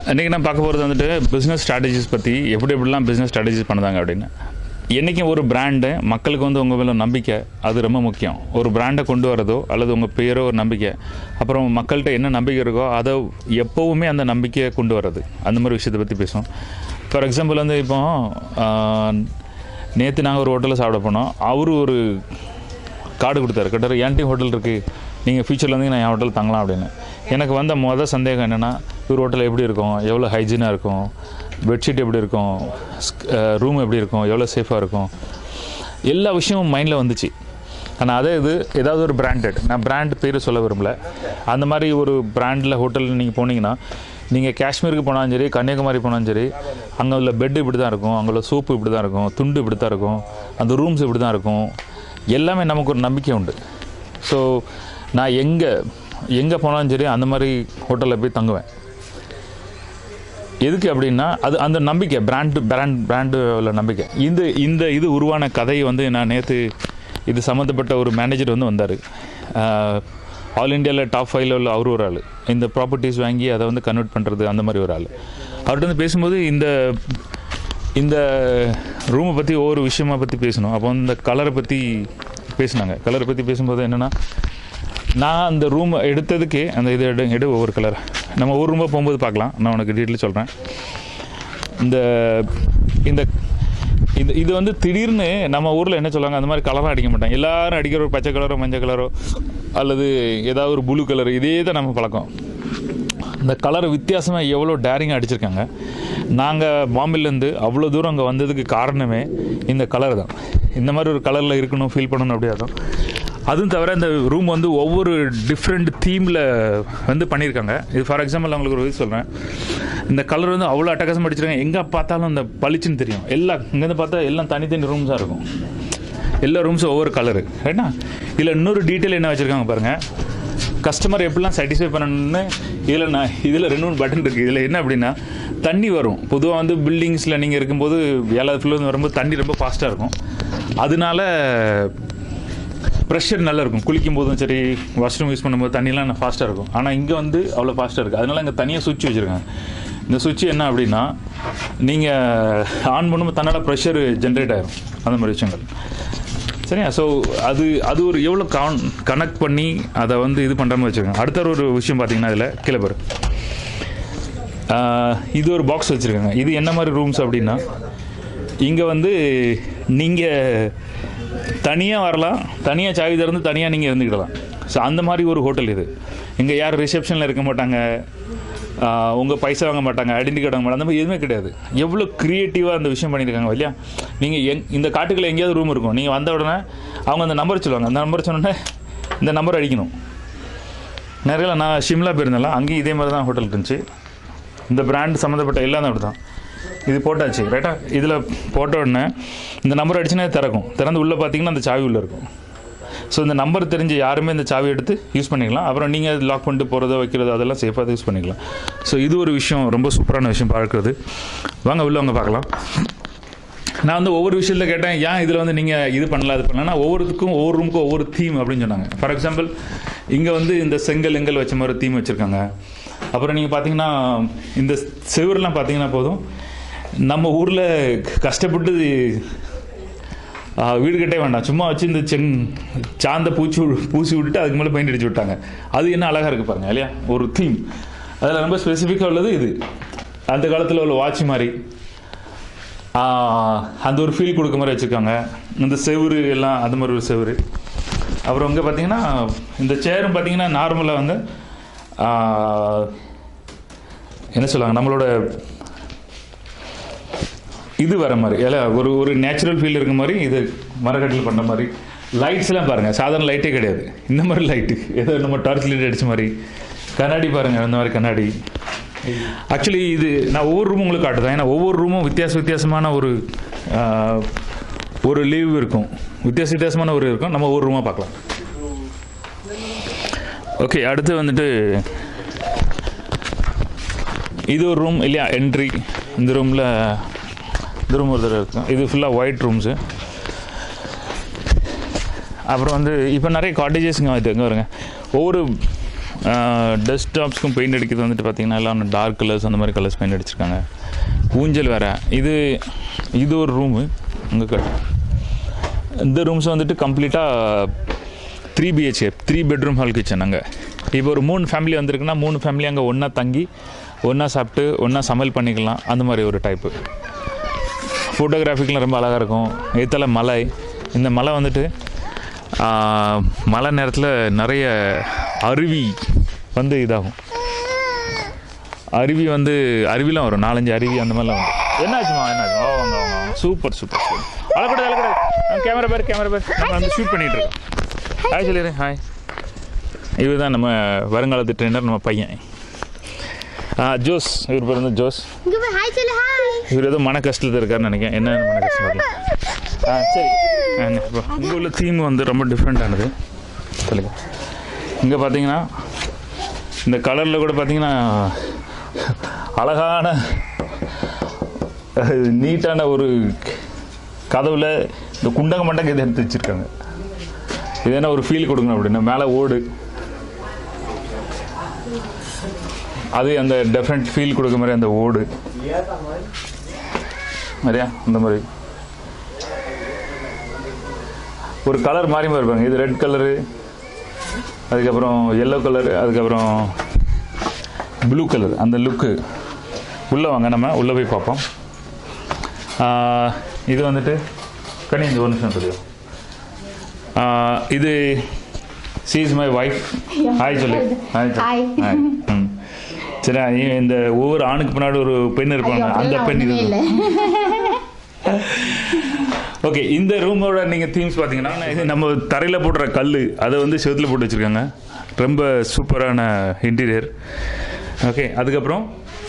இன்றைக்கி நான் பார்க்க போகிறது வந்துட்டு பிஸ்னஸ் ஸ்ட்ராட்டஜிஸ் பற்றி எப்படிலாம் பிஸ்னஸ் ஸ்ட்ராட்டஜிஸ் பண்ணுறாங்க அப்படின்னு. என்றைக்கும் ஒரு பிராண்டு மக்களுக்கு வந்து உங்கள் மேலே நம்பிக்கை அது ரொம்ப முக்கியம். ஒரு பிராண்டை கொண்டு வரதோ அல்லது உங்கள் பேரோ ஒரு நம்பிக்கை, அப்புறம் மக்கள்கிட்ட என்ன நம்பிக்கை இருக்கோ அதை எப்போவுமே அந்த நம்பிக்கையை கொண்டு வர்றது, அந்த மாதிரி விஷயத்தை பற்றி பேசுவோம். ஃபார் எக்ஸாம்பிள் வந்து இப்போ நேற்று நாங்கள் ஒரு ஹோட்டலில் சாப்பிட போனோம். அவர் ஒரு கார்டு கொடுத்தாரு, கேட்டார் என் டீம் ஹோட்டல் இருக்குது, நீங்கள் ஃபியூச்சரில் வந்து நான் என் ஹோட்டல் தங்கலாம் அப்படின்னு. எனக்கு வந்த சந்தேகம் என்னென்னா, ஒரு ஹோட்டல் எப்படி இருக்கும், எவ்வளோ ஹைஜீனாக இருக்கும், பெட்ஷீட் எப்படி இருக்கும், ரூம் எப்படி இருக்கும், எவ்வளோ சேஃபாக இருக்கும், எல்லா விஷயமும் மைண்டில் வந்துச்சு. ஆனால் அதே இது ஏதாவது ஒரு பிராண்டட், நான் பிராண்ட் பேர் சொல்ல விரும்பல, அந்த மாதிரி ஒரு பிராண்டில் ஹோட்டலில் நீங்கள் போனீங்கன்னா, நீங்கள் காஷ்மீருக்கு போனாலும் சரி, கன்னியாகுமரி போனாலும் சரி, அங்கே உள்ள பெட்டு இப்படி தான் இருக்கும், அங்கே உள்ள சோப்பு இப்படி தான் இருக்கும், துண்டு இப்படி தான் இருக்கும், அந்த ரூம்ஸ் இப்படி தான் இருக்கும், எல்லாமே நமக்கு ஒரு நம்பிக்கை உண்டு. ஸோ நான் எங்கே போனாலும் சரி அந்த மாதிரி ஹோட்டலில் போய் தங்குவேன். எதுக்கு அப்படின்னா அது அந்த நம்பிக்கை, பிராண்டு உள்ள நம்பிக்கை. இது உருவான கதையை வந்து நான் நேற்று இது சம்மந்தப்பட்ட ஒரு மேனேஜர் வந்து வந்தார். ஆல் இண்டியாவில் டாப் 5 உள்ள அவர் ஒரு ஆள். இந்த ப்ராப்பர்ட்டிஸ் வாங்கி அதை வந்து கன்வெர்ட் பண்ணுறது அந்த மாதிரி ஒரு ஆள். அவர்கிட்ட வந்து பேசும்போது இந்த ரூமை பற்றி ஒவ்வொரு விஷயமாக பற்றி பேசணும். அப்போ இந்த கலரை பற்றி பேசினாங்க. கலரை பற்றி பேசும்போது என்னென்னா, நான் அந்த ரூம் எடுத்ததுக்கு அந்த எடு ஒவ்வொரு கலர் நம்ம ஒரு ரூமாக போகும்போது பார்க்கலாம். நான் உனக்கு டீட்டெயில் சொல்கிறேன். இது வந்து திடீர்னு நம்ம ஊரில் என்ன சொல்லுவாங்க, அந்த மாதிரி கலராக அடிக்க மாட்டாங்க. எல்லோரும் அடிக்கிற ஒரு பச்சை கலரோ மஞ்சள் கலரோ அல்லது ஏதாவது ஒரு ப்ளூ கலர், இதே தான் நம்ம பழக்கம். இந்த கலர் வித்தியாசமாக எவ்வளோ டேரிங்காக அடிச்சிருக்காங்க. நாங்கள் பாம்பேலேருந்து அவ்வளோ தூரம் அங்கே வந்ததுக்கு காரணமே இந்த கலர் தான். இந்த மாதிரி ஒரு கலரில் இருக்கணும், ஃபீல் பண்ணணும், அப்படியே தான். அதுவும் தவிர இந்த ரூம் வந்து ஒவ்வொரு டிஃப்ரெண்ட் தீமில் வந்து பண்ணியிருக்காங்க. இது ஃபார் எக்ஸாம்பிள் அவங்களுக்கு ஒரு இது சொல்கிறேன். இந்த கலர் வந்து அவ்வளோ அட்டகாசம் அடிச்சிருக்காங்க. எங்கே பார்த்தாலும் அந்த பளிச்சுன்னு தெரியும். இங்கேருந்து பார்த்தா எல்லாம் தனித்தனி ரூம்ஸாக இருக்கும். எல்லா ரூம்ஸும் ஒவ்வொரு கலரு ரைட்டா. இதில் இன்னொரு டீட்டெயில் என்ன வச்சுருக்காங்க பாருங்கள். கஸ்டமர் எப்படிலாம் சாட்டிஸ்ஃபை பண்ணணும்னு இதில் 2-3 பட்டன் இருக்குது. இதில் என்ன அப்படின்னா, தண்ணி வரும். பொதுவாக வந்து பில்டிங்ஸில் நீங்கள் இருக்கும்போது 7வது ஃப்ளோர் வரும்போது தண்ணி ரொம்ப ஃபாஸ்ட்டாக இருக்கும். அதனால ப்ரெஷர் நல்லா இருக்கும். குளிக்கும் போதும் சரி, வாஷ்ரூம் யூஸ் பண்ணும்போது தண்ணிலாம் ஃபாஸ்ட்டாக இருக்கும். ஆனால் இங்கே வந்து அவ்வளோ ஃபாஸ்ட்டாக இருக்குது. அதனால இங்கே தனியாக சுவிட்ச் வச்சுருக்காங்க. இந்த சுவிட்ச் என்ன அப்படின்னா, நீங்கள் ஆன் பண்ணும்போது தன்னால் ப்ரெஷர் ஜென்ரேட் ஆகிரும். அந்த மாதிரி விஷயங்கள் சரியா. ஸோ அது ஒரு எவ்வளோ கனெக்ட் பண்ணி அதை வந்து இது பண்ணுற மாதிரி வச்சுருக்காங்க. அடுத்த ஒரு விஷயம் பார்த்தீங்கன்னா, இதில் கிளப்பர் இது ஒரு பாக்ஸ் வச்சுருக்காங்க. இது என்ன மாதிரி ரூம்ஸ் அப்படின்னா, இங்கே வந்து நீங்கள் தனியாக வரலாம், தனியாக சாவி திறந்து தனியாக நீங்கள் இருந்துக்கிடலாம். ஸோ அந்த மாதிரி ஒரு ஹோட்டல் இது. இங்கே யார் ரிசப்ஷனில் இருக்க மாட்டாங்க, உங்கள் பைசா வாங்க மாட்டாங்க, ஐடென்டி கார்டு வாங்க மாட்டாங்க, அந்த மாதிரி எதுவுமே கிடையாது. எவ்வளோ க்ரியேட்டிவாக அந்த விஷயம் பண்ணியிருக்காங்க இல்லையா. நீங்கள் இந்த காட்டுக்குள்ளே எங்கேயாவது ரூம் இருக்கும், நீங்கள் வந்த உடனே அவங்க அந்த நம்பர் சொல்லுவாங்க. அந்த நம்பர் சொன்னோடனே இந்த நம்பர் அடிக்கணும். நிறைய நான் ஷிம்லா போயிருந்தேன், அங்கேயும் இதே மாதிரி தான் ஹோட்டல் இருந்துச்சு. இந்த பிராண்ட் சம்மந்தப்பட்ட எல்லாம் அப்படி தான். இது போட்டாச்சு ரைட்டா. இதில் போட்ட உடனே இந்த நம்பர் அடிச்சுன்னா திறந்து உள்ளே பார்த்தீங்கன்னா அந்த சாவி உள்ளே இருக்கும். ஸோ இந்த நம்பர் தெரிஞ்சு யாருமே இந்த சாவி எடுத்து யூஸ் பண்ணிக்கலாம். அப்புறம் நீங்கள் லாக் பண்ணிட்டு போகிறதோ வைக்கிறதோ அதெல்லாம் சேஃபாக யூஸ் பண்ணிக்கலாம். ஸோ இது ஒரு விஷயம், ரொம்ப சூப்பரான விஷயம் பார்க்குறது. வாங்க உள்ளவங்க பார்க்கலாம். நான் வந்து ஒவ்வொரு விஷயத்தில் கேட்டேன், ஏன் இதில் வந்து நீங்கள் இது பண்ணலாம் அது பண்ணலாம். ஒவ்வொருத்துக்கும் ஒவ்வொரு ரூமுக்கும் ஒவ்வொரு தீம் அப்படின்னு சொன்னாங்க. ஃபார் எக்ஸாம்பிள் இங்கே வந்து இந்த செங்கல் வச்ச மாதிரி தீம் வச்சுருக்காங்க. அப்புறம் நீங்கள் பார்த்தீங்கன்னா இந்த செவரெலாம் பார்த்தீங்கன்னா போதும், நம்ம ஊரில் கஷ்டப்பட்டு வீடு கட்டே வேண்டாம், சும்மா வச்சு இந்த சாந்த பூசி விட்டுட்டு அதுக்கு மேலே பெயிண்ட் அடிச்சு விட்டாங்க. அது என்ன அழகாக இருக்குது பாருங்கள் இல்லையா, ஒரு தீம். அதில் ரொம்ப ஸ்பெசிஃபிக்காக உள்ளது இது. அந்த காலத்தில் உள்ள வாட்ச் மாதிரி அந்த ஒரு ஃபீல் கொடுக்க மாதிரி வச்சுருக்காங்க. இந்த செவுரு எல்லாம் அந்த மாதிரி ஒரு செவுரு. அப்புறம் இங்கே பார்த்தீங்கன்னா இந்த சேரும் பார்த்தீங்கன்னா நார்மலாக வந்து என்ன சொல்லுவாங்க, நம்மளோட இது வர மாதிரி ஒரு நேச்சுரல் ஃபீல் இருக்க மாதிரி, இது மரக்கட்டில் பண்ணுற மாதிரி. லைட்ஸ்லாம் பாருங்கள், சாதாரண லைட்டே கிடையாது. இந்த மாதிரி லைட்டு ஏதோ நம்ம டார்ச் லைட் அடித்த மாதிரி. கண்ணாடி பாருங்கள், அந்த மாதிரி கண்ணாடி. ஆக்சுவலி இது நான் ஒவ்வொரு ரூமும் உங்களுக்கு காட்டுதான். ஏன்னா ஒவ்வொரு ரூமும் வித்தியாசமான ஒரு லீவ் இருக்கும், வித்தியாசமான ஒரு இருக்கும். நம்ம ஒவ்வொரு ரூமாக பார்க்கலாம். ஓகே, அடுத்து வந்துட்டு இது ஒரு ரூம் இல்லையா, என்ட்ரி. இந்த ரூம் ஒரு தடவை இருக்கும். இது ஃபுல்லாக ஒயிட் ரூம்ஸு. அப்புறம் வந்து இப்போ நிறைய காட்டேஜஸ்ங்க இது எங்கே வருங்க. ஒவ்வொரு டெஸ்க்டாப்ஸ்க்கும் பெயிண்ட் அடிக்கிறது வந்துட்டு பார்த்திங்கன்னா எல்லாம் டார்க் கலர்ஸ் அந்த மாதிரி கலர்ஸ் பெயிண்ட் அடிச்சிருக்காங்க. ஊஞ்சல் வேறு. இது ஒரு ரூமு. இங்கே இந்த ரூம்ஸ் வந்துட்டு கம்ப்ளீட்டாக 3 BHK 3 பெட்ரூம் ஹால் கிச்சன். அங்கே இப்போ ஒரு 3 ஃபேமிலி வந்திருக்குன்னா 3 ஃபேமிலி அங்கே ஒன்றா தங்கி ஒன்றா சாப்பிட்டு ஒன்றா சமையல் பண்ணிக்கலாம். அந்த மாதிரி ஒரு டைப்பு. ஃபோட்டோகிராஃபிக்கெலாம் ரொம்ப அழகாக இருக்கும். ஏத்தால மலை. இந்த மலை வந்துட்டு மழை நேரத்தில் நிறைய அருவி வந்து இதாகும். அருவிலாம் வரும். 4-5 அருவி அந்த மாதிரிலாம் வரும். என்னாச்சுமா வாங்க சூப்பர் அழக்கூடாது. கேமரா பேர் நம்ம வந்து ஷூட் பண்ணிகிட்டு இருக்கோம். ஹாய் சொல்லிடுறேன். ஹாய். இவர் தான் நம்ம வருங்காலத்து ட்ரெயினர், நம்ம பையன் ஜோஸ். இவர் பேர் வந்து ஜோஸ். இவர் ஏதோ மன கஷ்டத்தில் இருக்காருன்னு நினைக்கிறேன். என்ன மன கஷ்டம் வரல. சரி. இங்கே உள்ள தீம் வந்து ரொம்ப டிஃப்ரெண்ட்டானது. சொல்லுங்க. இங்கே பார்த்தீங்கன்னா இந்த கலரில் கூட பார்த்தீங்கன்னா அழகான நீட்டான ஒரு கதவில் இந்த குண்டக மண்டக இதை எடுத்து வச்சுருக்காங்க. இது என்ன ஒரு ஃபீல் கொடுக்கணும் அப்படின்னா மேலே ஓடு, அது அந்த டிஃப்ரெண்ட் ஃபீல் கொடுக்குற மாதிரி அந்த ஓடு மாதிரியா அந்த மாதிரி ஒரு கலர் மாறி இருப்பாங்க. இது ரெட் கலரு, அதுக்கப்புறம் எல்லோ கலரு, அதுக்கப்புறம் ப்ளூ கலர். அந்த லுக்கு உள்ளே வாங்க, நம்ம உள்ளே போய் பார்ப்போம். இது வந்துட்டு கனி இந்த 1 நிமிஷம் தெரியும். இது she is my wife. Hi சொல்லு. ஹாய். சரி. இந்த ஒவ்வொரு ஆணுக்கு பின்னாடி ஒரு பெண் இருப்பாங்க. அந்த பெண் இது. ஓகே. இந்த ரூமோட நீங்கள் தீம்ஸ் பார்த்தீங்கன்னா இது நம்ம தரையில் போடுற கல் அதை வந்து செவுத்தில் போட்டு வச்சுருக்காங்க. ரொம்ப சூப்பரான இன்டீரியர். ஓகே. அதுக்கப்புறம்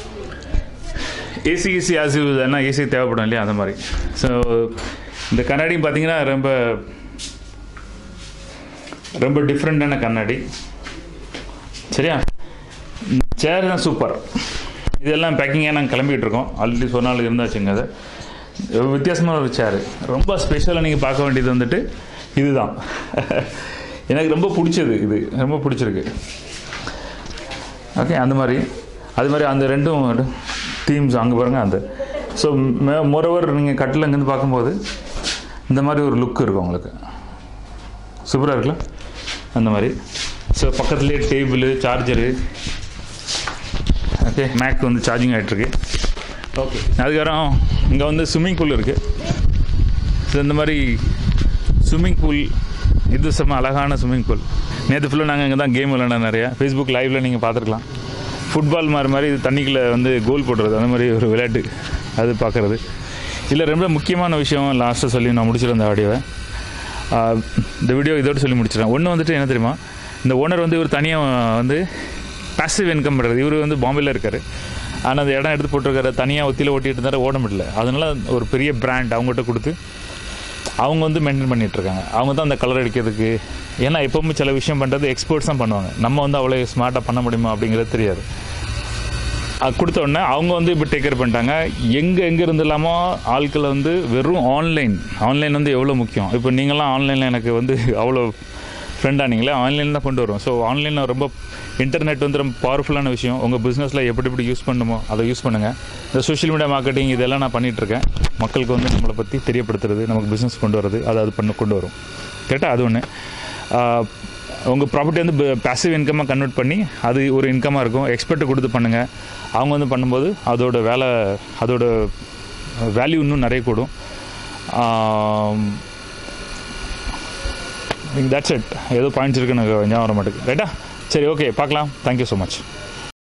ஏசி ஏன்னா ஏசி தேவைப்படும் இல்லையா, அந்த மாதிரி. ஸோ இந்த கண்ணாடியும் பார்த்தீங்கன்னா ரொம்ப டிஃப்ரெண்ட்டான கண்ணாடி. சரியா. சேர் தான் சூப்பர். இதெல்லாம் பேக்கிங்காக நாங்கள் கிளம்பிகிட்டு இருக்கோம். ஆல்ரெடி சொன்னாலும் இருந்தாச்சுங்க. அது வித்தியாசமான ஒரு சேரு. ரொம்ப ஸ்பெஷலாக நீங்கள் பார்க்க வேண்டியது வந்துட்டு இதுதான். எனக்கு ரொம்ப பிடிச்சது. இது ரொம்ப பிடிச்சிருக்கு. ஓகே. அது மாதிரி அந்த 2 தீம்ஸ் அங்கே பாருங்கள். அந்த ஸோ மோரோவர் நீங்கள் கட்டில் அங்கேருந்து பார்க்கும்போது இந்த மாதிரி ஒரு லுக் இருக்கும் உங்களுக்கு. சூப்பராக இருக்குல்ல அந்த மாதிரி. ஸோ பக்கத்துலேயே டேபிள், சார்ஜரு. ஓகே. மேக் வந்து சார்ஜிங் ஆகிட்டுருக்கு. ஓகே. அதுக்கப்புறம் இங்கே வந்து ஸ்விம்மிங் பூல் இருக்குது. ஸோ இந்த மாதிரி ஸ்விம்மிங் பூல் இது செம்ம அழகான ஸ்விம்மிங் பூல். நேற்று ஃபுல்லாக நாங்கள் இங்கே தான் கேம் விளையாண்டோம் நிறையா. ஃபேஸ்புக் லைவில் நீங்கள் பார்த்துருக்கலாம். ஃபுட்பால் மாதிரி இது தண்ணிக்குள்ளே வந்து கோல் போடுறது, அந்த மாதிரி ஒரு விளையாட்டு அது பார்க்குறது. இதில் ரொம்ப முக்கியமான விஷயம் லாஸ்ட்டாக சொல்லி நான் முடிச்சிடுறேன் இந்த ஆடியோவை. இந்த வீடியோ இதோடு சொல்லி முடிச்சிடறேன். ஒன்று வந்துட்டு என்ன தெரியுமா, இந்த ஓனர் வந்து இவர் தனியாக வந்து பாசிவ் இன்கம் பண்ணுறது. இவர் வந்து பாம்பேயில் இருக்கார். ஆனால் அந்த இடம் எடுத்து போட்டிருக்காரு. தனியாக ஒத்தியில் ஓட்டிகிட்டு இருந்தால் ஓட முடியல. அதனால் ஒரு பெரிய பிராண்ட் அவங்ககிட்ட கொடுத்து அவங்க வந்து மெயின்டைன் பண்ணிகிட்ருக்காங்க. அவங்க தான் அந்த கலர் அடிக்கிறதுக்கு. ஏன்னா எப்போவுமே சில விஷயம் பண்ணுறது எக்ஸ்பர்ட்ஸ் தான் பண்ணுவாங்க. நம்ம வந்து அவ்வளோ ஸ்மார்ட்டாக பண்ண முடியுமா அப்படிங்கிறது தெரியாது. அது கொடுத்த உடனே அவங்க வந்து இப்போ டேக் கேர் பண்ணிட்டாங்க. எங்கே இருந்து இல்லாமல் ஆட்களை வந்து வெறும் ஆன்லைன் வந்து எவ்வளோ முக்கியம். இப்போ நீங்களாம் ஆன்லைனில் எனக்கு வந்து அவ்வளோ ஃப்ரெண்டாக நீங்களே ஆன்லைனில் தான் கொண்டு வரும். ஸோ ஆன்லைனில் ரொம்ப இன்டர்நெட் வந்து ரொம்ப பவர்ஃபுல்லான விஷயம். உங்கள் பிஸ்னஸில் எப்படி யூஸ் பண்ணணுமோ அதை யூஸ் பண்ணுங்கள். இந்த சோஷியல் மீடியா மார்க்கெட்டிங் இதெல்லாம் நான் பண்ணிகிட்ருக்கேன். மக்களுக்கு வந்து நம்மளை பற்றி தெரியப்படுத்துறது, நமக்கு பிஸ்னஸ் கொண்டு வரது, அது கொண்டு வரும். கேட்டால் அது ஒன்று. உங்கள் ப்ராப்பர்ட்டி வந்து பாசிவ் இன்கமாக கன்வெர்ட் பண்ணி அது ஒரு இன்கமாக இருக்கும். எக்ஸ்பர்ட்டை கொடுத்து பண்ணுங்கள். அவங்க வந்து பண்ணும்போது அதோட வேல்யூ இன்னும் நிறைய கூடும். That's it. ஏதோ பாயிண்ட்ஸ் இருக்குது, எனக்கு ஞாபகம் வர மாட்டேங்குது. ரைட்டா? சரி, ஓகே, பார்க்கலாம். Thank you so much.